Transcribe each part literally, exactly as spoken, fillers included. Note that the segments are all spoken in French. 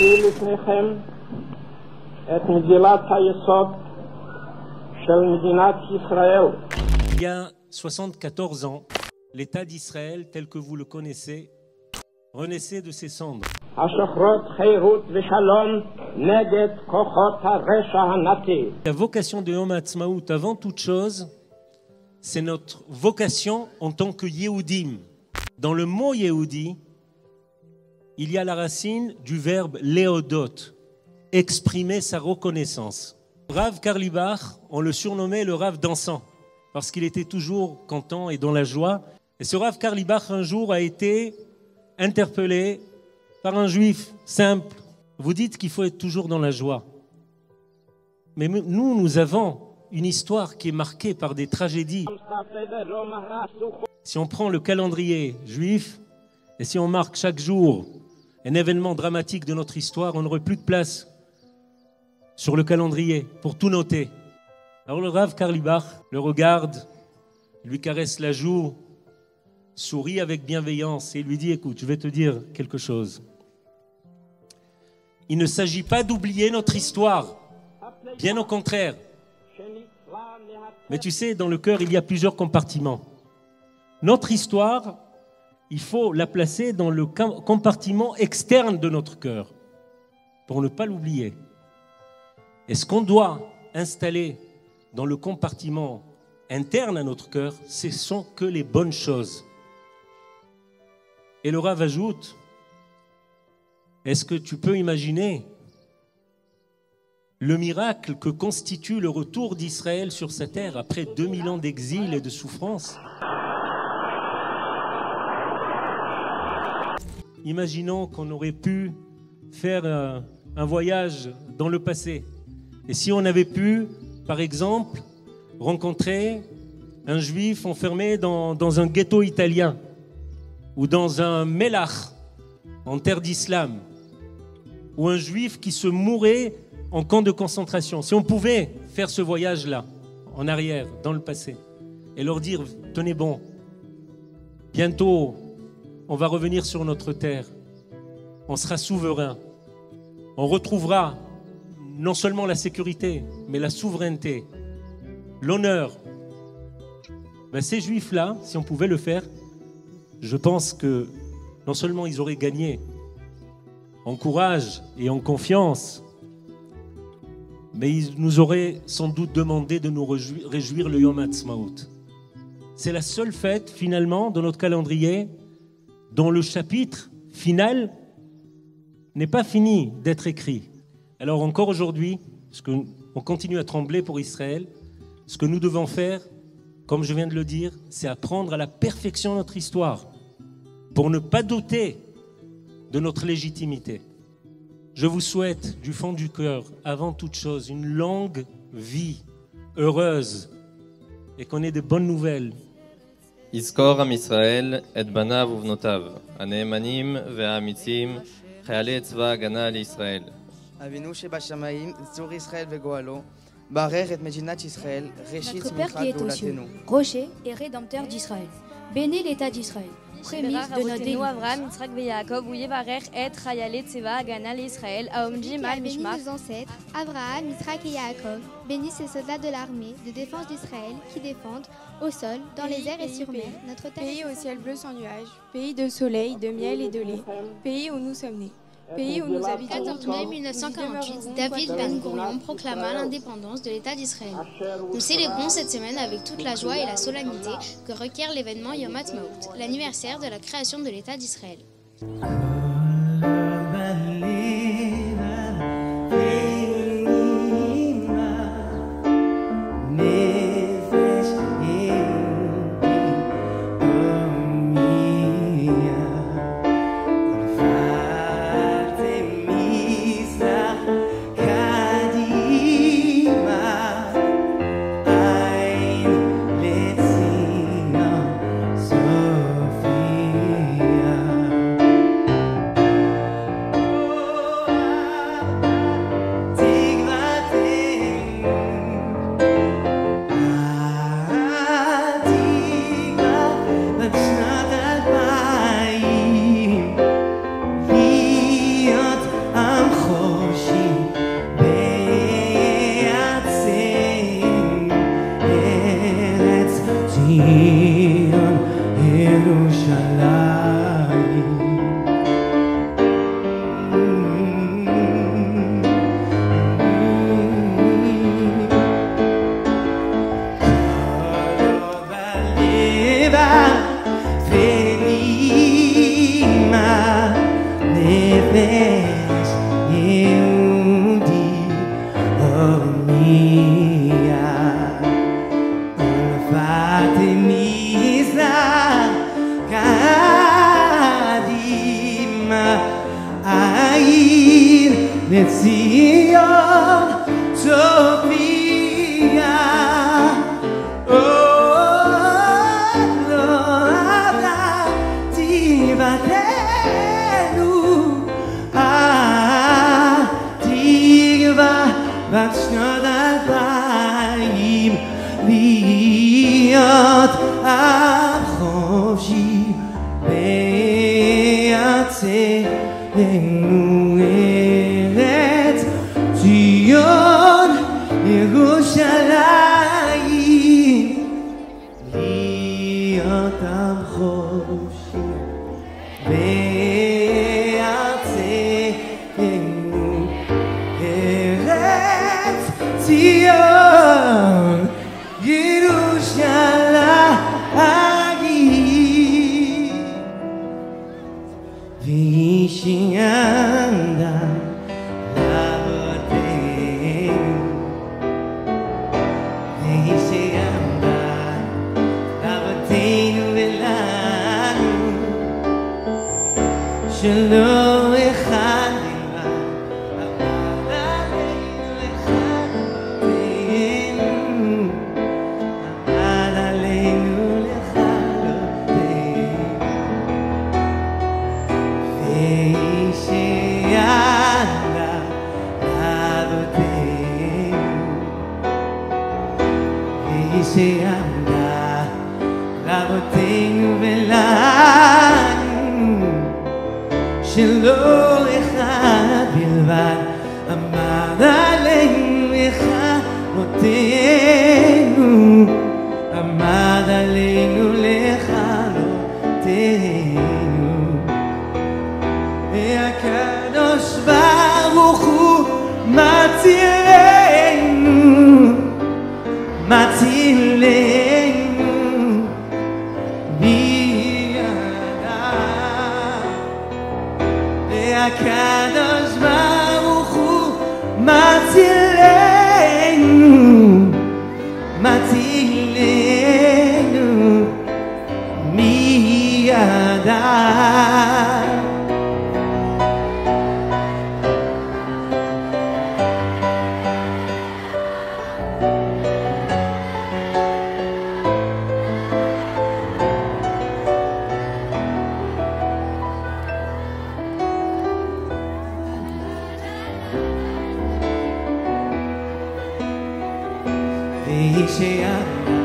Il y a soixante-quatorze ans, l'État d'Israël, tel que vous le connaissez, renaissait de ses cendres. La vocation de Yom Ha'atzmaut, avant toute chose, c'est notre vocation en tant que Yehudim. Dans le mot Yehudi, il y a la racine du verbe léodot, exprimer sa reconnaissance. Rav Karlibach, on le surnommait le Rav dansant, parce qu'il était toujours content et dans la joie. Et ce Rav Karlibach, un jour, a été interpellé par un juif simple. Vous dites qu'il faut être toujours dans la joie. Mais nous, nous avons une histoire qui est marquée par des tragédies. Si on prend le calendrier juif, et si on marque chaque jour un événement dramatique de notre histoire, on n'aurait plus de place sur le calendrier pour tout noter. Alors le Rav Karlibach le regarde, lui caresse la joue, sourit avec bienveillance et lui dit « Écoute, je vais te dire quelque chose. Il ne s'agit pas d'oublier notre histoire, bien au contraire. Mais tu sais, dans le cœur, il y a plusieurs compartiments. Notre histoire, il faut la placer dans le compartiment externe de notre cœur, pour ne pas l'oublier. Et ce qu'on doit installer dans le compartiment interne à notre cœur, ce sont que les bonnes choses. » Et le Rav ajoute, est-ce que tu peux imaginer le miracle que constitue le retour d'Israël sur sa terre après deux mille ans d'exil et de souffrance? Imaginons qu'on aurait pu faire un, un voyage dans le passé. Et si on avait pu, par exemple, rencontrer un juif enfermé dans, dans un ghetto italien ou dans un melach en terre d'islam, ou un juif qui se mourait en camp de concentration. Si on pouvait faire ce voyage-là, en arrière, dans le passé, et leur dire, tenez bon, bientôt, on va revenir sur notre terre, on sera souverain, on retrouvera non seulement la sécurité, mais la souveraineté, l'honneur. Ben, ces juifs-là, si on pouvait le faire, je pense que non seulement ils auraient gagné en courage et en confiance, mais ils nous auraient sans doute demandé de nous réjouir, réjouir le Yom Ha'atzmaut. C'est la seule fête, finalement, de notre calendrier, dont le chapitre final n'est pas fini d'être écrit. Alors encore aujourd'hui, parce qu'on continue à trembler pour Israël, ce que nous devons faire, comme je viens de le dire, c'est apprendre à la perfection notre histoire, pour ne pas douter de notre légitimité. Je vous souhaite du fond du cœur, avant toute chose, une longue vie heureuse et qu'on ait de bonnes nouvelles. יזכור עם ישראל את בניו ובנותיו, הנאמנים והאמיצים, חיילי צבא ההגנה לישראל. אבינו שבשמיים, צור ישראל וגואלו, ברך את מדינת ישראל, ראשית צמיחת גאולתנו. rocher et rédempteur d'Israël. Bénis l'État d'Israël. Prémisse de notre délivrance. Abraham, Yitzhak et Yaakov, ou Yevarech et Chayalei Tzeva Hagana l'Israël, Aomjim al Mishmach. Bénis nos ancêtres, Abraham, Yitzhak et Yaakov. Bénis ces soldats de l'armée de défense d'Israël qui défendent au sol, dans pays, les airs et sur mer, notre terre. Pays au ciel bleu sans nuages, pays de soleil, de miel et de lait, pays où nous sommes nés. Pays où nous habitons. quatorze mai mille neuf cent quarante-huit, David Ben Gourion proclama l'indépendance de l'État d'Israël. Nous célébrons cette semaine avec toute la joie et la solennité que requiert l'événement Yom Ha'atzmaut, l'anniversaire de la création de l'État d'Israël. נפש יהודי הומייה ולפת מזרח קדימה העיר לציון צופיה בת שנות אלפיים להיות עם חופשי בארצנו ארץ ציון ירושלים להיות עם חופשי בארצנו ארץ ציון ירושלים והיא שעמדה לאבותינו והיא שעמדה לאבותינו ולנו שלא אחד שעמדה לאבותינו ולנו שלא אחד בלבד עמד עלינו לכלותנו עמד עלינו לכלותנו והקדוש ברוך הוא מצילנו מצילנו בידיו והקדוש ברוך הוא מצילנו מצילנו מידיו והיא שעמדה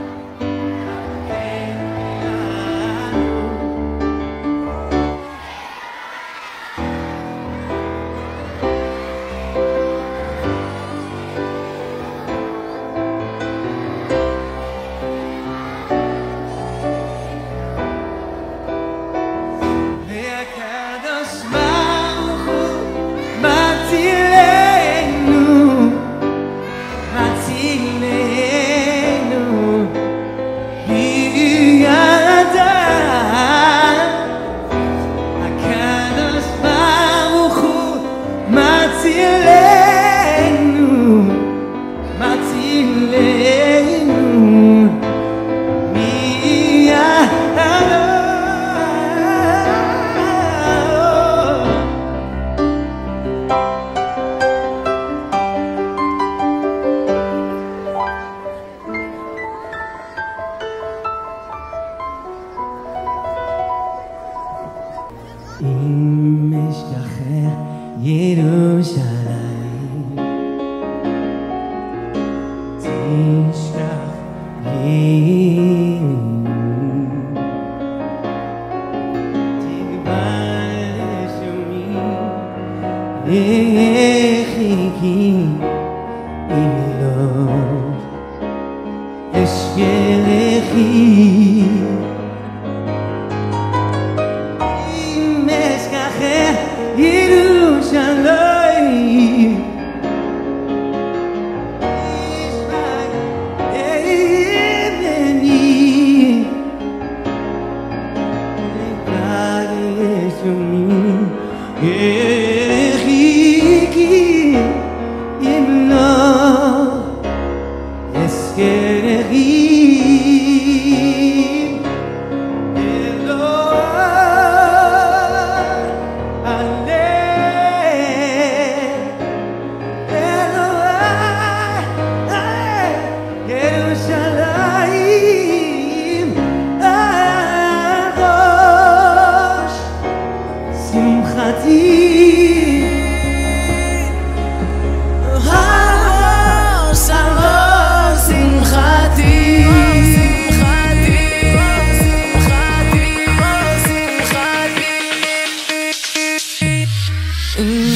והקדוש ברוך הוא מצילנו מצילנו בידיו הקדוש ברוך הוא מצילנו מצילנו מידיו אם אשכחך ירושלים תשכח ימיני תגבל לשוני יחיקי אם לא אשכחי ירושלים תשמע ימיני תגבל לשוני Mm.